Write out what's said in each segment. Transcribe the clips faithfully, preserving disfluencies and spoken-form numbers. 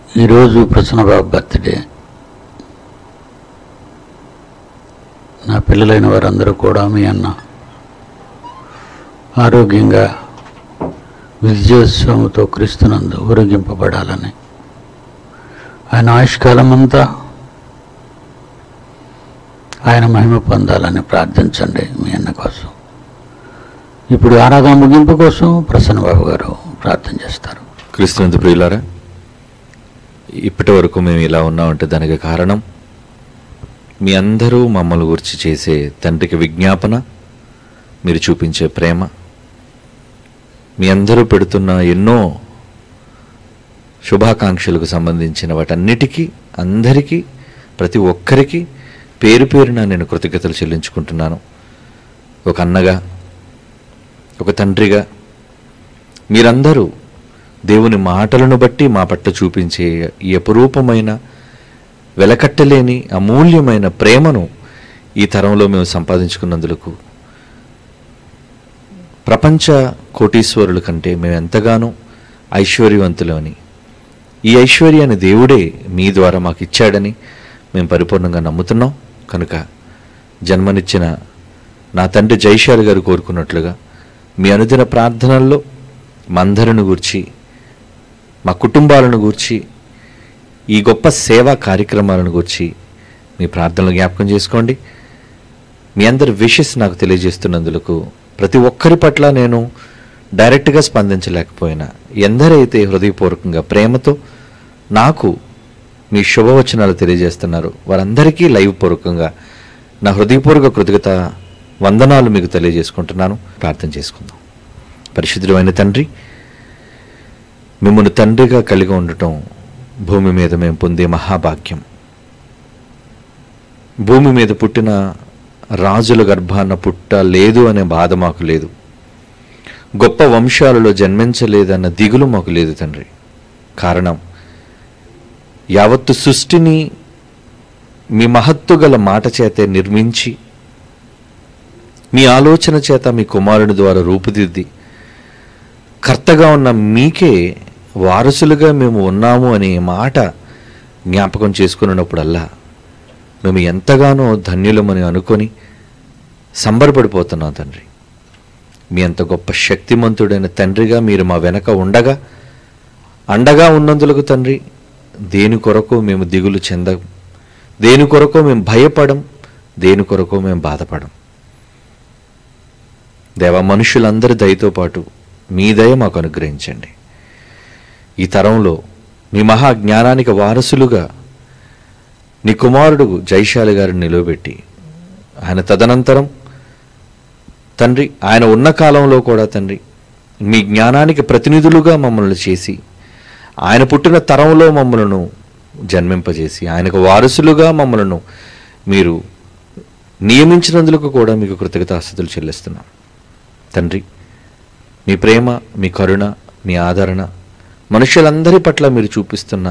ఈరోజు ప్రసన్నబాబు బర్త్డే. నా పిల్లలైన వారందరూ కూడా మీ అన్న ఆరోగ్యంగా విజయోత్సవంతో క్రీస్తునందు ఊరేగింపబడాలని, ఆయన ఆయుష్కాలం అంతా ఆయన మహిమ పొందాలని ప్రార్థించండి మీ అన్న కోసం. ఇప్పుడు ఆరాధన ముగింపు కోసం ప్రసన్నబాబు గారు ప్రార్థన చేస్తారు. క్రీస్తునందు ప్రియులారా, ఇప్పటి వరకు మేము ఇలా ఉన్నామంటే దానికి కారణం మీ అందరూ మమ్మల్ని గురించి చేసే తండ్రికి విజ్ఞాపన, మీరు చూపించే ప్రేమ, మీ అందరూ పెడుతున్న ఎన్నో శుభాకాంక్షలకు సంబంధించిన వాటన్నిటికీ అందరికీ ప్రతి ఒక్కరికి పేరు పేరున నేను కృతజ్ఞతలు చెల్లించుకుంటున్నాను. ఒక అన్నగా, ఒక తండ్రిగా మీరందరూ దేవుని మాటలను బట్టి మా పట్ల చూపించే ఈ అపురూపమైన, వెలకట్టలేని అమూల్యమైన ప్రేమను ఈ తరంలో మేము సంపాదించుకున్నందుకు ప్రపంచ కోటీశ్వరుల కంటే మేము ఎంతగానో ఐశ్వర్యవంతులని, ఈ ఐశ్వర్యాన్ని దేవుడే మీ ద్వారా మాకు ఇచ్చాడని మేము పరిపూర్ణంగా నమ్ముతున్నాం. కనుక జన్మనిచ్చిన నా తండ్రి జైశాల్ గారు కోరుకున్నట్లుగా మీ అనుదిన ప్రార్థనల్లో మా అందరిని గూర్చి, మా కుటుంబాలను గూర్చి, ఈ గొప్ప సేవా కార్యక్రమాలను గూర్చి మీ ప్రార్థనలు జ్ఞాపకం చేసుకోండి. మీ అందరి విషెస్ నాకు తెలియజేస్తున్నందుకు ప్రతి ఒక్కరి పట్ల నేను డైరెక్ట్గా స్పందించలేకపోయినా, ఎందరైతే హృదయపూర్వకంగా ప్రేమతో నాకు మీ శుభవచనాలు తెలియజేస్తున్నారు వారందరికీ లైవ్ పూర్వకంగా నా హృదయపూర్వక కృతజ్ఞత వందనాలు మీకు తెలియజేసుకుంటున్నాను. ప్రార్థన చేసుకుందాం. పరిశుద్ధుడైన తండ్రి, మిమ్మల్ని తండ్రిగా కలిగి ఉండటం భూమి మీద మేము పొందే మహాభాగ్యం. భూమి మీద పుట్టిన రాజుల గర్భాన పుట్ట లేదు అనే బాధ మాకు లేదు. గొప్ప వంశాలలో జన్మించలేదన్న దిగులు మాకు లేదు తండ్రి. కారణం, యావత్తు సృష్టిని మీ మహత్తు గల మాట చేతే నిర్మించి, మీ ఆలోచన చేత మీ కుమారుని ద్వారా రూపుదిద్ది, కర్తగా ఉన్న మీకే వారసులుగా మేము ఉన్నాము అనే మాట జ్ఞాపకం చేసుకున్నప్పుడల్లా మేము ఎంతగానో ధన్యులమని అనుకొని సంబరపడిపోతున్నాం తండ్రి. మీ అంత గొప్ప శక్తిమంతుడైన తండ్రిగా మీరు మా వెనక ఉండగా, అండగా ఉన్నందులకు తండ్రి, దేని కొరకు మేము దిగులు చెంద, దేని కొరకు మేము భయపడం, దేని కొరకు మేము బాధపడం. దేవ, మనుషులందరి దయతో పాటు మీ దయ మాకు అనుగ్రహించండి. ఈ తరంలో మీ మహా జ్ఞానానికి వారసులుగా నీ కుమారుడు జైశాలి గారిని నిలవబెట్టి, ఆయన తదనంతరం తండ్రి ఆయన ఉన్న కాలంలో కూడా తండ్రి మీ జ్ఞానానికి ప్రతినిధులుగా మమ్మల్ని చేసి, ఆయన పుట్టిన తరంలో మమ్మలను జన్మింపజేసి, ఆయనకు వారసులుగా మమ్మలను మీరు నియమించినందులకు కూడా మీకు కృతజ్ఞతాస్తుతులు చెల్లిస్తున్నాం తండ్రి. మీ ప్రేమ, మీ కరుణ, మీ ఆదరణ, మనుషులందరి పట్ల మీరు చూపిస్తున్న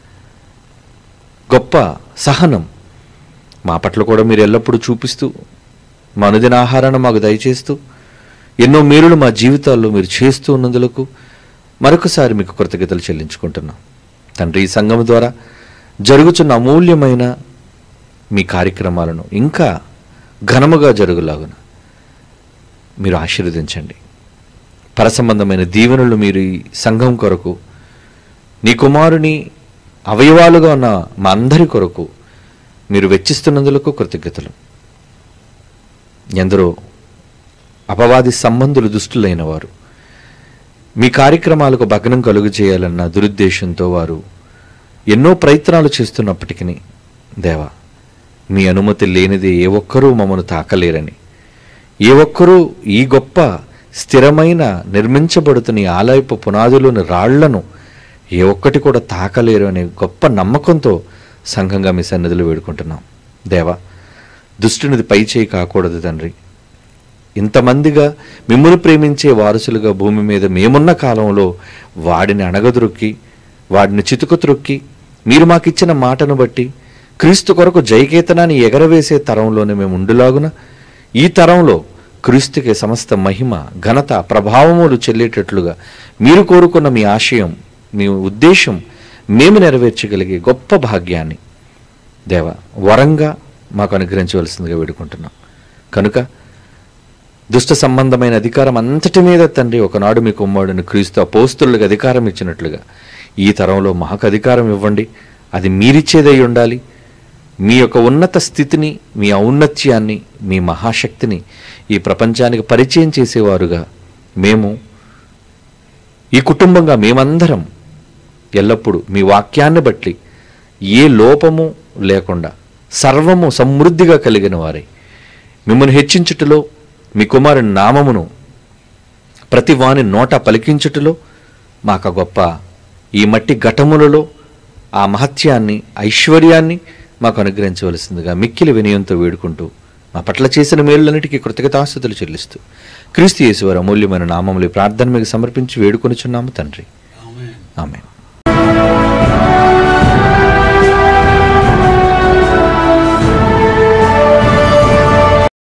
గొప్ప సహనం మా పట్ల కూడా మీరు ఎల్లప్పుడూ చూపిస్తూ, మా అనుదిన ఆహారాన్ని మాకు దయచేస్తూ, ఎన్నో మేలులు మా జీవితాల్లో మీరు చేస్తూ ఉన్నందులకు మరొకసారి మీకు కృతజ్ఞతలు చెల్లించుకుంటున్నాం తండ్రి. ఈ సంఘం ద్వారా జరుగుతున్న అమూల్యమైన మీ కార్యక్రమాలను ఇంకా ఘనముగా జరుగులాగున మీరు ఆశీర్వదించండి. పరసంబంధమైన దీవెనలు మీరు ఈ సంఘం కొరకు, నీ కుమారుని అవయవాలుగా ఉన్న మా అందరి కొరకు మీరు వెచ్చిస్తున్నందులకు కృతజ్ఞతలు. ఎందరో అపవాది సంబంధులు దుష్టులైన వారు మీ కార్యక్రమాలకు భగ్నం కలుగు చేయాలన్న దురుద్దేశంతో వారు ఎన్నో ప్రయత్నాలు చేస్తున్నప్పటికీ దేవా, మీ అనుమతి లేనిది ఏ ఒక్కరూ మమ్మను తాకలేరని, ఏ ఒక్కరూ ఈ గొప్ప స్థిరమైన నిర్మించబడుతున్న ఈ ఆలయపు పునాదులోని రాళ్లను ఏ ఒక్కటి కూడా తాకలేరు అనే గొప్ప నమ్మకంతో సంఘంగా మీ సన్నిధిలో వేడుకుంటున్నాం దేవా. దుష్టునిది పై చేయి కాకూడదు తండ్రి. ఇంతమందిగా మిమ్మల్ని ప్రేమించే వారసులుగా భూమి మీద మేమున్న కాలంలో వాడిని అణగదొక్కి, వాడిని చితుకుత్రొక్కి, మీరు మాకిచ్చిన మాటను బట్టి క్రీస్తు కొరకు జయకేతనాన్ని ఎగరవేసే తరంలోనే మేము ఉండులాగున, ఈ తరంలో క్రీస్తుకే సమస్త మహిమ, ఘనత, ప్రభావములు చెల్లేటట్లుగా మీరు కోరుకున్న మీ ఆశయం, మీ ఉద్దేశం మేము నెరవేర్చగలిగే గొప్ప భాగ్యాన్ని దేవ వరంగా మాకు అనుగ్రహించవలసిందిగా వేడుకుంటున్నాం. కనుక దుష్ట సంబంధమైన అధికారం అంతటి మీద తండ్రి ఒకనాడు మీ కుమారుడిని క్రీస్తు అపోస్తులకు అధికారం ఇచ్చినట్లుగా ఈ తరంలో మాకు అధికారం ఇవ్వండి. అది మీరిచ్చేదై ఉండాలి. మీ యొక్క ఉన్నత స్థితిని, మీ ఔన్నత్యాన్ని, మీ మహాశక్తిని ఈ ప్రపంచానికి పరిచయం చేసేవారుగా మేము ఈ కుటుంబంగా మేమందరం ఎల్లప్పుడూ మీ వాక్యాన్ని బట్టి ఏ లోపము లేకుండా సర్వము సమృద్ధిగా కలిగిన వారై మిమ్మల్ని హెచ్చించుటలో, మీ కుమారుని నామమును ప్రతి వాని నోట పలికించుటలో, మాకు గొప్ప ఈ మట్టి ఘటములలో ఆ మహత్యాన్ని, ఐశ్వర్యాన్ని మాకు అనుగ్రహించవలసిందిగా మిక్కిలి వినయంతో వేడుకుంటూ మా పట్ల చేసిన మేలులన్నిటికీ కృతజ్ఞతాస్తుతులు చెల్లిస్తూ క్రీస్తు యేసు వారి అమూల్యమైన నామములు ప్రార్థన మీకు సమర్పించి వేడుకొనిచున్నాము తండ్రి. ఆమేన్.